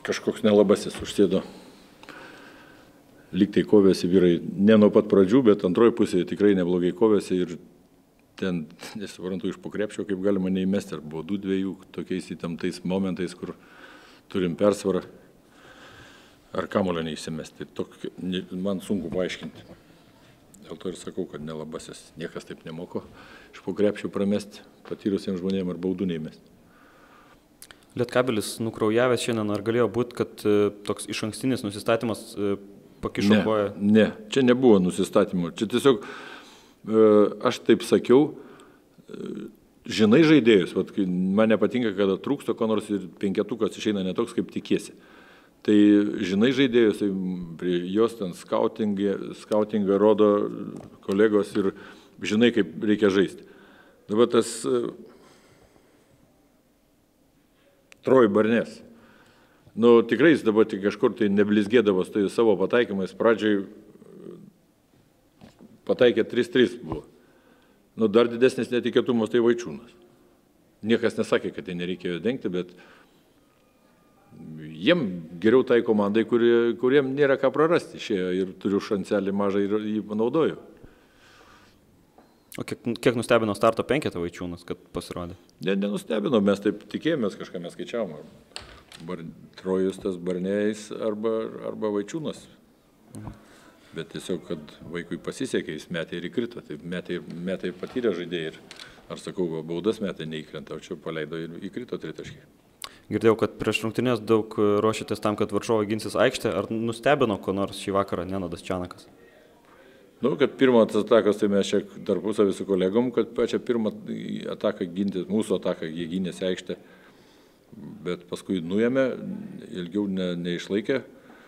kažkoks nelabasis užsėdo. Lyg tai kovėsi vyrai ne nuo pat pradžių, bet antroji pusėje tikrai neblogai kovėsi ir ten, nesuprantu, iš po krepšio, kaip galima neįmesti, ar buvo 2-2 tokiais įtemptais momentais, kur turim persvarą, ar kamulio neįsimesti. Man sunku paaiškinti. Dėl to ir sakau, kad nelabasis niekas taip nemoko iš po krepšio pramesti patyrusiems žmonėms ar baudų neįmesti. Lietkabelis nukraujavęs šiandien, ar galėjo būti, kad toks išankstinis nusistatymas pakišo koją? Ne, čia nebuvo nusistatymo. Čia tiesiog, aš taip sakiau, žinai žaidėjus, man nepatinka, kada trūksta ko nors ir penketukas išeina netoks, kaip tikiesi. Tai žinai žaidėjus, tai prie jos ten skautingą rodo kolegos ir žinai, kaip reikia žaisti. Dabar tas Troj Barnės. Tikrai jis dabar tik kažkur tai neblizgėdavo tai savo pataikymais. Pradžiai pataikė 3-3 buvo. Dar didesnis netikėtumas tai Vaičiūnas. Niekas nesakė, kad tai nereikėjo dengti, bet jiem geriau tai komandai, kuriem nėra ką prarasti. Išėjo ir turiu šanselį mažą ir jį panaudoju. O kiek nustebino starto penketą Vaičiūnas, kad pasirodė? Nenustebino, mes taip tikėjomės, kažką mes skaičiavom. Trojus tas Barnėjais arba Vaičiūnas. Bet tiesiog, kad vaikui pasisekė, jis metė ir įkrito. Tai metai patyrė žaidėjai ir, ar sakau, baudas metai neįkrenta, o čia paleido ir įkrito tritaškiai. Girdėjau, kad prieš rungtynes daug ruošėtės tam, kad Varžovai ginsis aikštę. Ar nustebino ko nors šį vakarą Nenadas Čianakas? Kad pirmą atakas, tai mes čia tarpusavį su kolegom, kad pačią pirmą ataką gintis, mūsų ataką jie gynėsi aikštę, bet paskui nuėmė, ilgiau neišlaikė.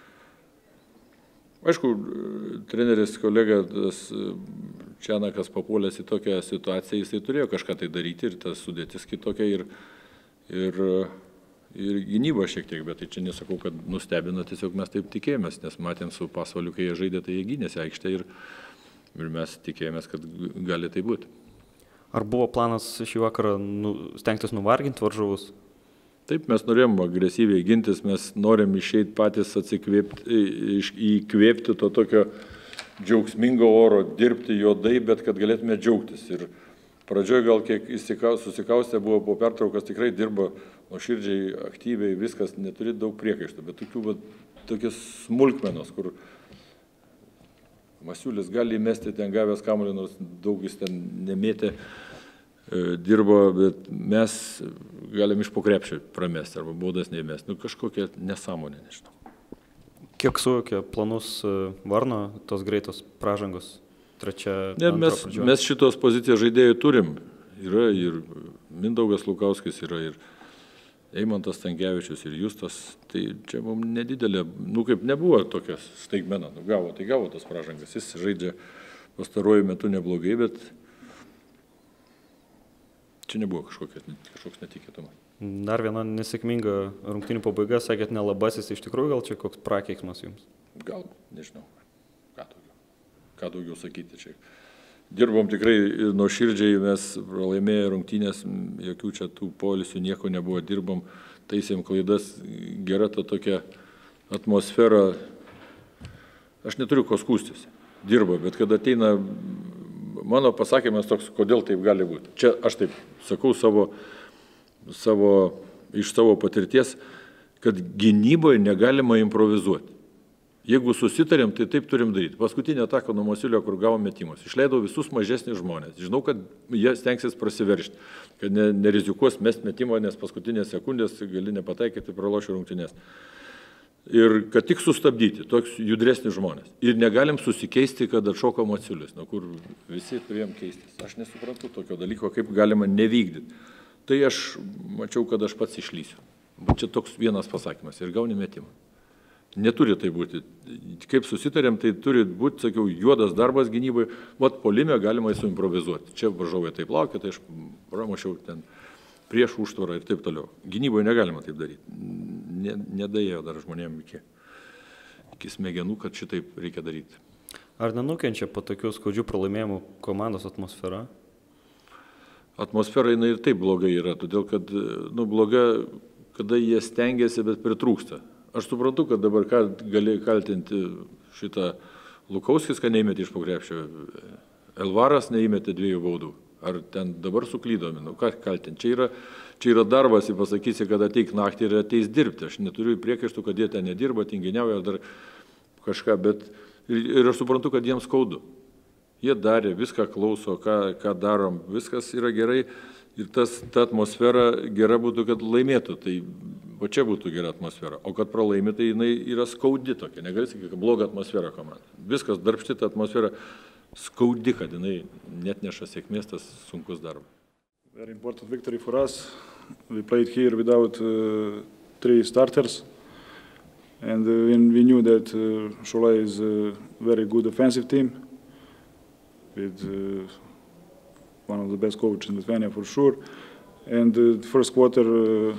Aišku, treneris kolega Čianakas papuolęs į tokią situaciją, jisai turėjo kažką tai daryti ir tas sudėtis kitokia ir gynyba šiek tiek, bet tai čia nesakau, kad nustebino, tiesiog mes taip tikėjomės, nes matėm su Pasvaliu, kai jie žaidė, tai jie gynėsi aikštę ir mes tikėjomės, kad gali tai būti. Ar buvo planas šį vakarą stengtis nuvarginti Varžovus? Taip, mes norėjom agresyviai gintis, mes norim išeiti patys įkvėpti to tokio džiaugsmingo oro, dirbti juodai, bet kad galėtume džiaugtis. Ir pradžioje gal kiek susikaustę buvo po pertraukas, tikrai dirba nuoširdžiai, aktyviai, viskas, neturi daug priekaištų, bet tokios smulkmenos, kur Masiulis gali įmesti ten gavęs kamuolį, nors daug jis ten nemėtė, dirbo, bet mes galim iš po krepšio pramesti arba baudas neįmesti. Kažkokia nesąmonė, nežinau. Kiek suvokė planus Varno, tos greitos pražangos? Mes šitos pozicijos žaidėjų turim. Yra ir Mindaugas Lukauskis, yra ir Eimantas Stankevičius, ir Justas. Tai čia mums nedidelė, kaip nebuvo tokia staigmena. Gavo tas pražangas. Jis žaidžia pastaruoju metu neblogai, bet čia nebuvo kažkoks netikėtumas. Dar viena nesėkminga rungtynių pabaiga, sakėt, nelabasis, iš tikrųjų gal čia koks prakeiksmas jums? Gal, nežinau. Ką daugiau sakyti čia. Dirbom tikrai nuoširdžiai, mes pralaimėję rungtynės, jokių čia tų poilsių nieko nebuvo, dirbom, taisėm klaidas, gera ta tokia atmosfera. Aš neturiu ko skūstis, dirba, bet kada ateina mano pasakymas toks, kodėl taip gali būti. Čia aš taip sakau iš savo patirties, kad gynyboje negalima improvizuoti. Jeigu susitarėm, tai taip turim daryti. Paskutinė ataka nuo Masiulio, kur gavom metimus. Išleidau visus mažesnis žmonės. Žinau, kad jie stengsis prasiveršti, kad nerizikuos mest metimo, nes paskutinės sekundės gali nepataikyti, pralošti rungtynės. Ir kad tik sustabdyti, toks judresnis žmonės. Ir negalim susikeisti, kad atšoko Masiulis, kur visi turėjom keistis. Aš nesuprantu tokio dalyko, kaip galima nevykdyti. Tai aš mačiau, kad aš pats išlysiu. Čia toks vienas pasakymas ir gauni metimą. Neturi tai būti. Kaip susitarėm, tai turi būti, sakiau, juodas darbas gynybai. Puolime galima suimprovizuoti. Čia Varžovai taip laukia, tai aš pramušiau ten prieš užtvarą ir taip toliau. Gynyboje negalima taip daryti. Nedaėjo dar žmonėm iki smegenų, kad šitaip reikia daryti. Ar nenukenčia po tokių skaudžių pralaimėjimų komandos atmosfera? Atmosfera jinai ir taip blogai yra, todėl kad bloga, kada jie stengiasi, bet pritrūksta. Aš suprantu, kad dabar gali kaltinti šitą Lukauskis, kad neįmėtė iš po krepšio, Elvaras neįmėtė 2 baudų. Ar ten dabar suklydomi, nu ką kaltinti. Čia yra darbas, ir pasakysi, kad ateik naktį ir ateis dirbti. Aš neturiu priekaištų, kad jie ten nedirba, tinginiauja ar dar kažką, bet ir aš suprantu, kad jiems skaudu. Jie darė, viską klauso, ką darom, viskas yra gerai ir ta atmosfera gera būtų, kad laimėtų. Tai o čia būtų gera atmosfera. O kad pralaimi, tai jinai yra skaudi tokia. Negali sakyti, kad bloga atmosfera komanda. Viskas darbšti, ta atmosfera skaudi, kad jinai net neša sėkmės, tas sunkus darbas. Very important victory for us. We played here without 3 starters. And we knew that Cholet is a very good offensive team with one of the best coaches in Lithuania for sure. And the first quarter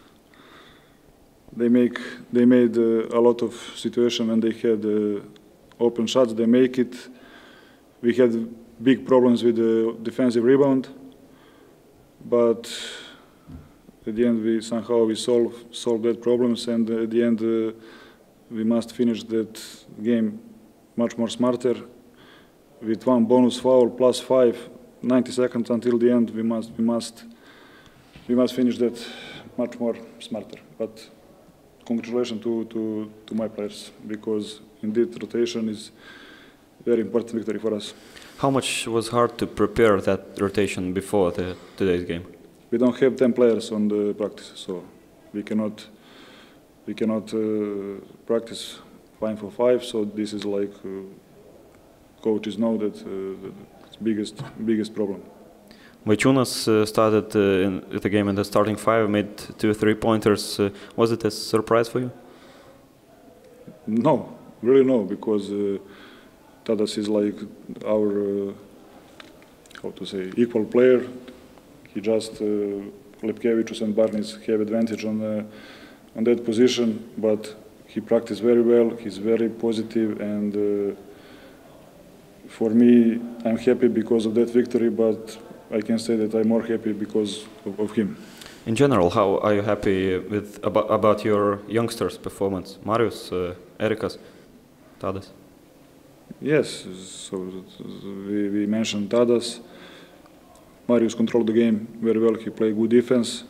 they made a lot of situations when they had open shots. They make it. We had big problems with the defensive rebound, but at the end we somehow solved that problems, and at the end we must finish that game much more smarter with 1 bonus foul plus 5, 90 seconds until the end. We must finish that much more smarter. But congratulations to my players, because indeed rotation is very important victory for us. How much was hard to prepare that rotation before today's game? We don't have 10 players on the practice, so we cannot practice 5 for 5. So this is like coaches know that it's biggest problem. Vaičiūnas started in the game in the starting 5, made 2 3-pointers. Was it a surprise for you? No, really no, because Tadas is like our equal player. He just Lepkevičius and Barnis have advantage on that position, but he practiced very well. He's very positive, and for me, I'm happy because of that victory. But I can say that I'm more happy because of him. In general, how are you happy about your youngsters' performance? Marius, Erikas, Tadas? Yes, so we mentioned Tadas. Marius controlled the game very well. He played good defense.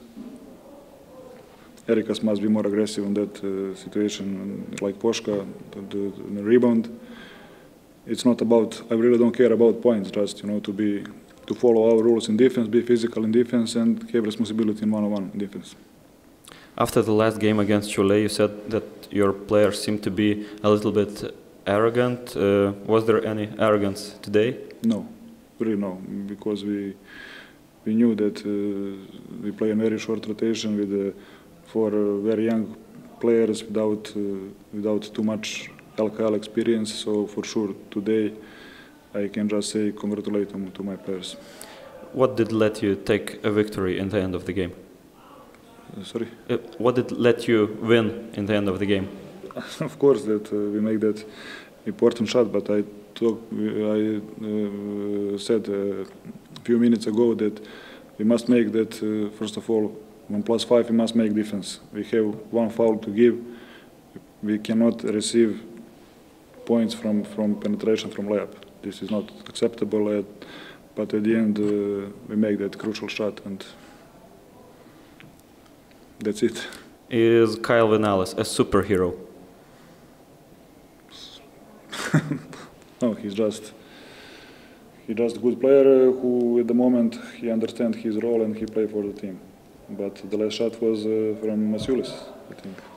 Erikas must be more aggressive in that situation, like Poshka, the rebound. It's not about. I really don't care about points. Just to follow our rules in defense, be physical in defense, and have responsibility in one-on-one defense. After the last game against Cholet, you said that your players seemed to be a little bit arrogant. Was there any arrogance today? No, really no, because we knew that we play a very short rotation with 4 very young players without too much LKL experience. So for sure today I can just say congratulate to my players. What did let you take a victory in the end of the game? Sorry? What did let you win in the end of the game? Of course that we make that important shot, but I said a few minutes ago that we must make that, first of all, 1+5 we must make defense. We have 1 foul to give. We cannot receive points from penetration from layup. This is not acceptable, but at the end we make that crucial shot, and that's it. Is Kyle Vinales a superhero? No, he's just a good player who at the moment he understands his role and he plays for the team. But the last shot was from Masiulis, I think.